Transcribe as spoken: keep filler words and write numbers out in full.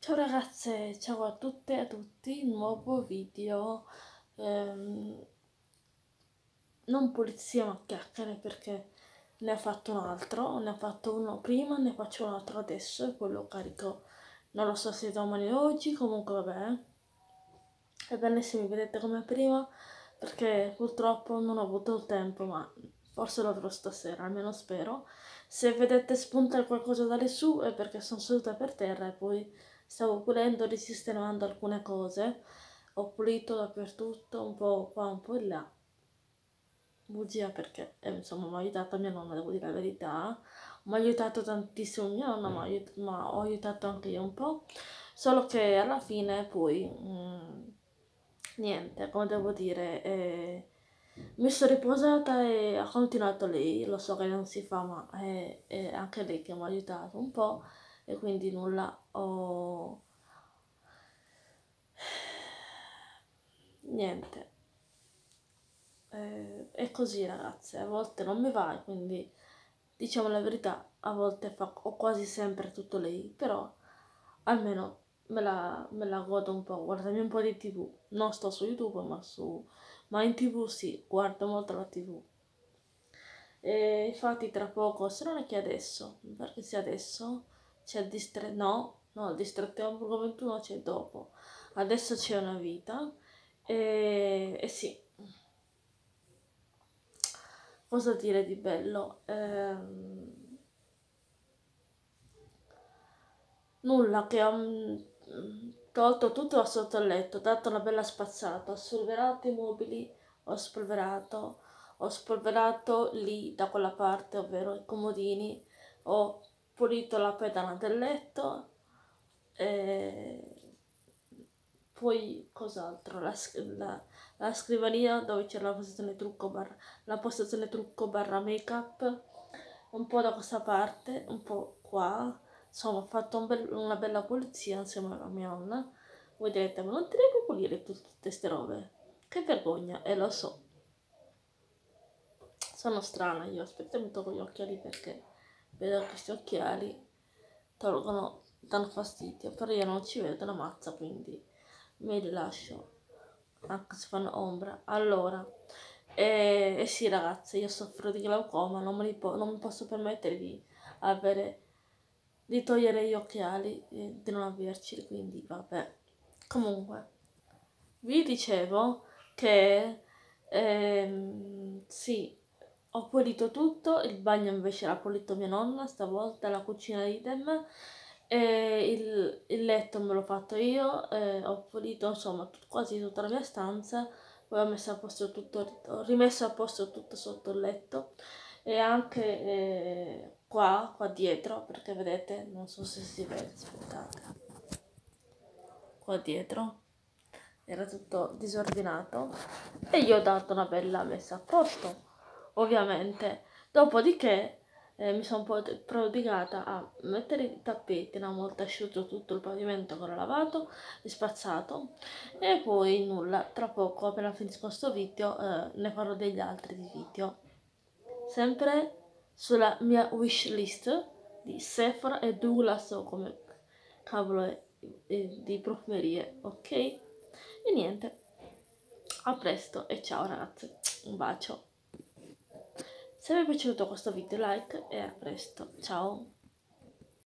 Ciao ragazze, ciao a tutte e a tutti, nuovo video, ehm, non pulizia ma chiacchiere perché ne ho fatto un altro, ne ho fatto uno prima, ne faccio un altro adesso e poi lo carico, non lo so se domani o oggi, comunque vabbè, è bene se mi vedete come prima perché purtroppo non ho avuto il tempo, ma forse lo avrò stasera, almeno spero. Se vedete spuntare qualcosa da lassù è perché sono seduta per terra e poi stavo pulendo, risistemando alcune cose. Ho pulito dappertutto, un po' qua, un po' là. Bugia perché, eh, insomma, mi ha aiutato mia nonna, devo dire la verità. Mi ha aiutato tantissimo mia nonna, ma, aiut- ma ho aiutato anche io un po'. Solo che alla fine poi, mm, niente, come devo dire, eh, mi sono riposata e ha continuato lei. Lo so che non si fa, ma è, è anche lei che mi ha aiutato un po'. E quindi nulla, ho... Niente. Eh, è così ragazze, a volte non mi va, e quindi diciamo la verità, a volte fa, ho quasi sempre tutto lei, però almeno me la, me la godo un po', guardami un po' di tv, non sto su YouTube ma, su, ma in tv sì, guardo molto la tv. E infatti tra poco, se non è che adesso, perché se adesso c'è il distretto, no, no, il distretto Hamburgo ventuno c'è dopo, adesso c'è una vita, e, e sì. Cosa dire di bello? Ehm, nulla, che ho mm, tolto tutto da sotto il letto, ho dato una bella spazzata, ho spolverato i mobili, ho spolverato, ho spolverato lì da quella parte, ovvero i comodini, ho pulito la pedana del letto, e poi cos'altro? La, sc- la- la scrivania dove c'era la postazione trucco barra, la postazione trucco barra make up, un po' da questa parte, un po' qua. Insomma, ho fatto un bel- una bella pulizia insieme alla mia nonna. Voi direte, ma non ti devi pulire tutte queste robe? Che vergogna, e lo so. Sono strana io, aspetta mi tolgo gli occhiali perché vedo che questi occhiali tolgono, danno fastidio, però io non ci vedo una mazza, quindi me li lascio, anche se fanno ombra. Allora, e, e sì ragazze, io soffro di glaucoma, non, me li po- non mi posso permettere di avere, di togliere gli occhiali, e di non averceli, quindi vabbè. Comunque, vi dicevo che ehm, sì, ho pulito tutto, il bagno invece l'ha pulito mia nonna, stavolta la cucina idem, e il, il letto me l'ho fatto io, eh, ho pulito insomma tut- quasi tutta la mia stanza, poi ho messo a posto tutto, ho rimesso a posto tutto sotto il letto e anche eh, qua, qua dietro, perché vedete, non so se si vede, aspettate, qua dietro era tutto disordinato e io ho dato una bella messa a posto, ovviamente. Dopodiché eh, mi sono un po' prodigata a mettere i tappeti una volta asciutto tutto il pavimento che ho lavato e spazzato, e poi nulla, tra poco appena finisco questo video eh, ne farò degli altri di video, sempre sulla mia wish list di Sephora e Douglas o come cavolo è, eh, di profumerie, ok? E niente, a presto e ciao ragazze, un bacio. Se vi è piaciuto questo video like e a presto, ciao!